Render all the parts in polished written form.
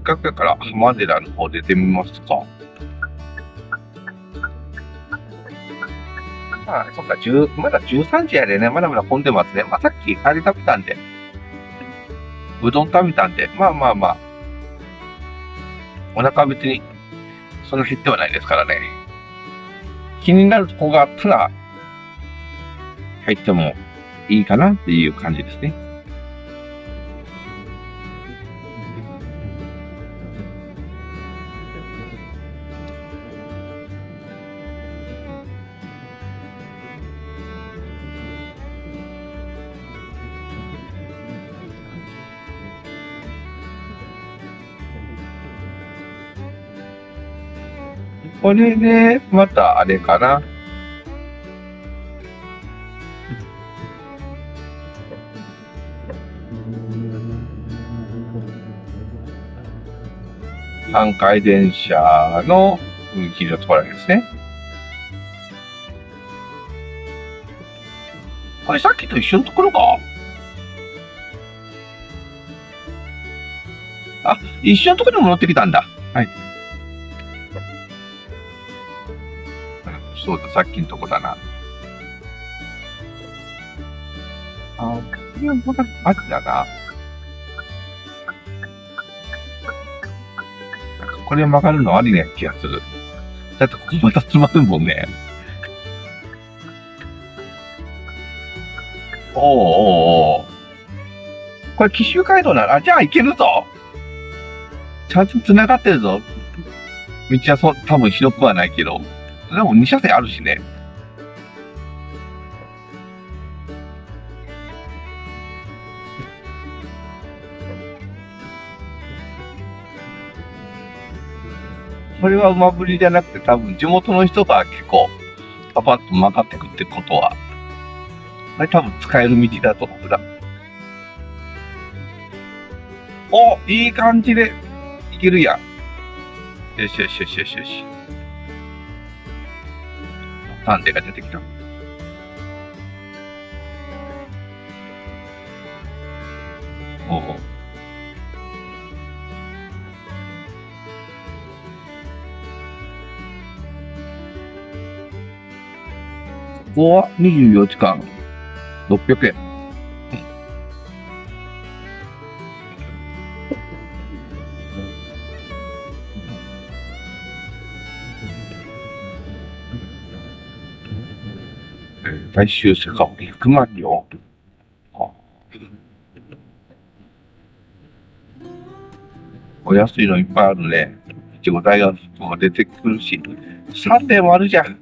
かくやから浜寺の方出てみますか。まあ、そっか、まだ13時やでね、まだまだ混んでますね。まあ、さっきあれ食べたんで、うどん食べたんで、まあまあまあ、お腹は別にそんな減ってはないですからね。気になるとこがあったら、入ってもいいかなっていう感じですね。これで、またあれかな。阪堺電車の踏切のところですね。これさっきと一緒のところか。あ、一緒のところに戻ってきたんだ。はい。そうだ、さっきのとこだな。あ、これはまだありだな。これ曲がるのありな気がする。だってここまた詰まるもんね。おーおーおー。これ紀州街道なら、じゃあ行けるぞ。ちゃんと繋がってるぞ。道は多分広くはないけど。でも2車線あるしね。これは馬振りじゃなくて多分地元の人が結構パパッと曲がってくってことは、あれ多分使える道だと思うな。お、いい感じでいけるやん。よしよしよしよしよし。タンデが出てきた。おう。ここは24時間600円。最終世界100万両。お安いのいっぱいあるね。いちご大学も出てくるし、サンデーもあるじゃん。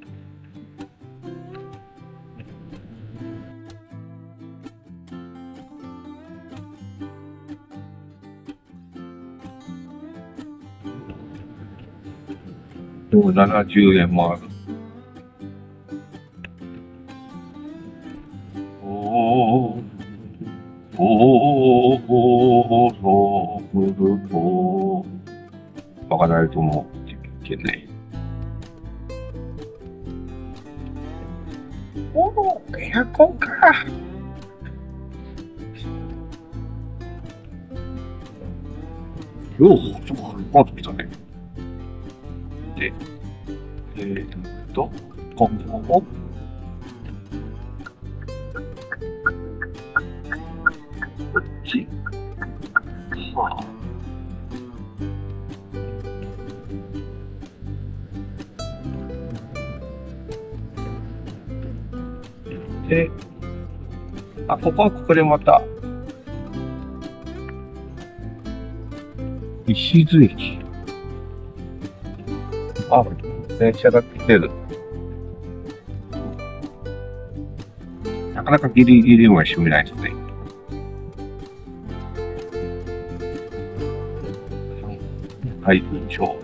でも70円もある。おー、おー、おー、おー、わからないと思う。いけない。おー、エアコンか。よう、そうか、パート来たね。で、今後も、こっち。はあ。で、あ、ここはここでまた、石津駅。あ、電車が来てる。なかなかギリギリは閉めないですね。はい、ど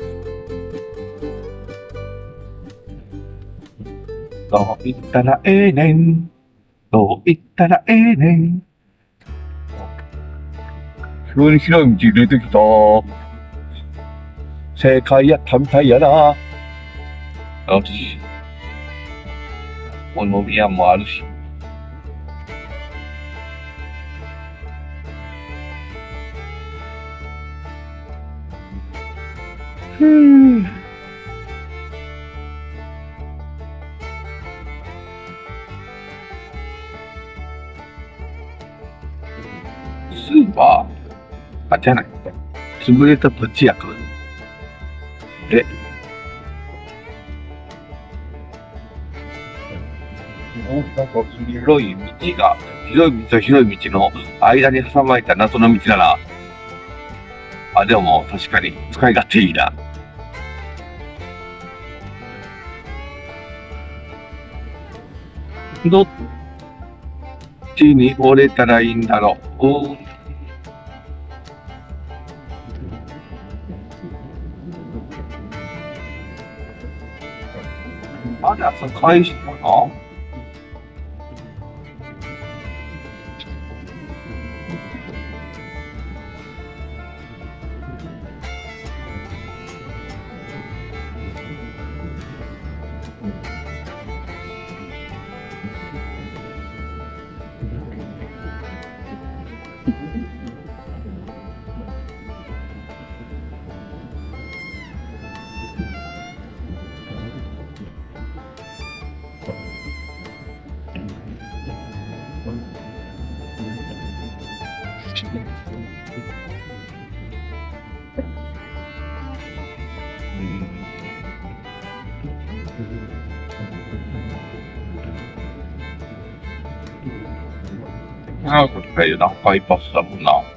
う言ったらええねん。どう言ったらええねん。急に広い道出てきた。正解やったみたいやな。よし。この飲み屋もあるし。 うん。スーパー、あ、じゃない。潰れた土地やか。え、なんか広い道の間に挟まれた謎の道なら、あ、でも確かに使い勝手いいな。どっちに折れたらいいんだろう。まだ堺市かな。長く使えるな。ハイパスだもんな。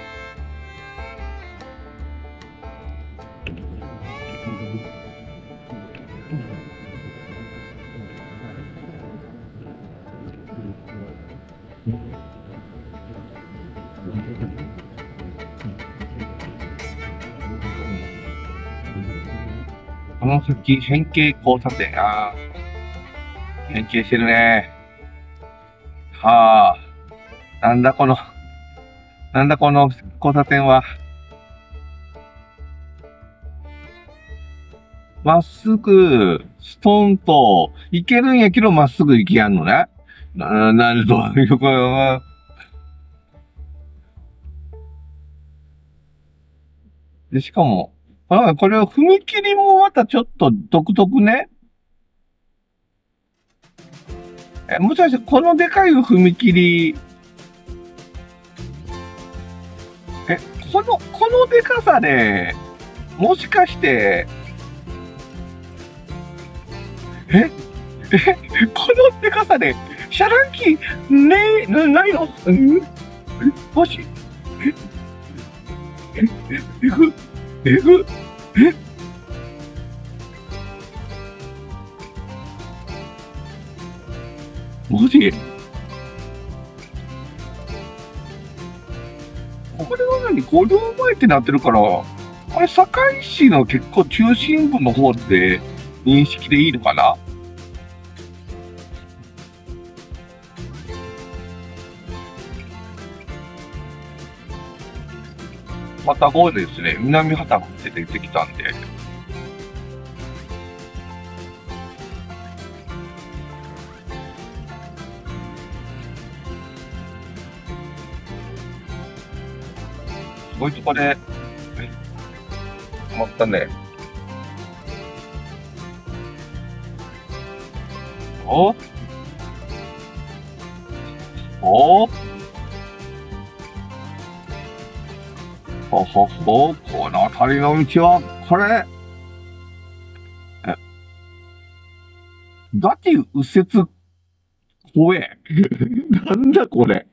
この先、変形交差点。ああ、変形してるね。はあ、なんだこの、なんだこの交差点は。まっすぐ、ストンと、行けるんやけどまっすぐ行きやんのね。なんと、よくわで、しかも、これを踏切もまたちょっと独特ね。もしかしてこのでかい踏切、え、このでかさで、もしかして、え、このでかさで、遮断機、ないのもし、えぐ、えぐ、え、マジこれは何？ 5 両前ってなってるから、あれ、堺市の結構中心部の方で認識でいいのかな。また5ですね。南畑って出てきたんで。すごいとこで、止まったね。おおほほほ、この辺りの道は、これ、え、だって右折怖え。なんだこれ。